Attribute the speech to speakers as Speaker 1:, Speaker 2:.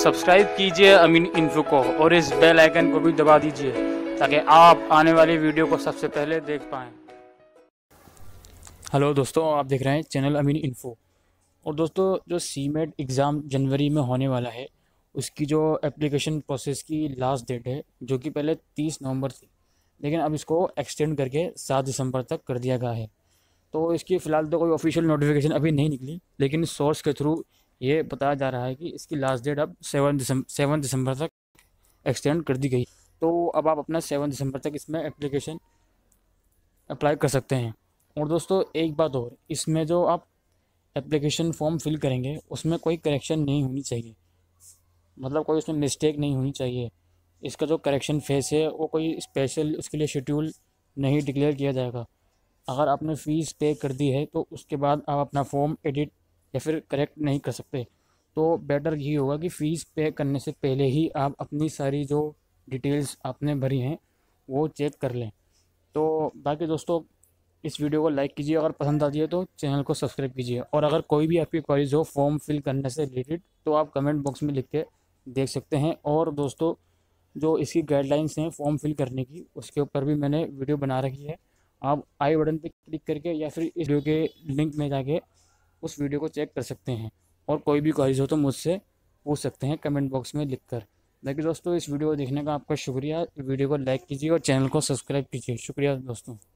Speaker 1: Subscribe कीजिए अमीन info को और इस बेल आइकन को भी दबा दीजिए ताकि आप आने वाली वीडियो को सबसे पहले देख पाएँ। हेलो दोस्तों, आप देख रहे हैं चैनल अमीन इन्फो। और दोस्तों, जो सीमेट एग्ज़ाम जनवरी में होने वाला है उसकी जो एप्लीकेशन प्रोसेस की लास्ट डेट है, जो कि पहले 30 नवंबर थी, लेकिन अब इसको एक्सटेंड करके 7 दिसंबर तक कर दिया गया है। तो इसकी फ़िलहाल तो कोई ऑफिशियल नोटिफिकेशन अभी नहीं निकली, लेकिन सोर्स के थ्रू ये बताया जा रहा है कि इसकी लास्ट डेट अब 7 दिसंबर तक एक्सटेंड कर दी गई। तो अब आप अपना 7 दिसंबर तक इसमें एप्लीकेशन अप्लाई कर सकते हैं। और दोस्तों, एक बात और, इसमें जो आप एप्लीकेशन फॉर्म फिल करेंगे उसमें कोई करेक्शन नहीं होनी चाहिए, मतलब कोई उसमें मिस्टेक नहीं होनी चाहिए। इसका जो करेक्शन फेस है वो कोई स्पेशल उसके लिए शेड्यूल नहीं डिक्लेयर किया जाएगा। अगर आपने फ़ीस पे कर दी है तो उसके बाद आप अपना फॉर्म एडिट या फिर करेक्ट नहीं कर सकते। तो बेटर यही होगा कि फ़ीस पे करने से पहले ही आप अपनी सारी जो डिटेल्स आपने भरी हैं वो चेक कर लें। तो बाकी दोस्तों, इस वीडियो को लाइक कीजिए, अगर पसंद आती है तो चैनल को सब्सक्राइब कीजिए। और अगर कोई भी आपकी क्वेरीज हो फॉर्म फिल करने से रिलेटेड तो आप कमेंट बॉक्स में लिख के देख सकते हैं। और दोस्तों, जो इसकी गाइडलाइंस हैं फॉर्म फिल करने की, उसके ऊपर भी मैंने वीडियो बना रखी है। आप आई बटन पे क्लिक करके या फिर इस वीडियो के लिंक में जाके उस वीडियो को चेक कर सकते हैं। और कोई भी क्वेरीज हो तो मुझसे पूछ सकते हैं कमेंट बॉक्स में लिखकर। बाकी दोस्तों, इस वीडियो को देखने का आपका शुक्रिया। वीडियो को लाइक कीजिए और चैनल को सब्सक्राइब कीजिए। शुक्रिया दोस्तों।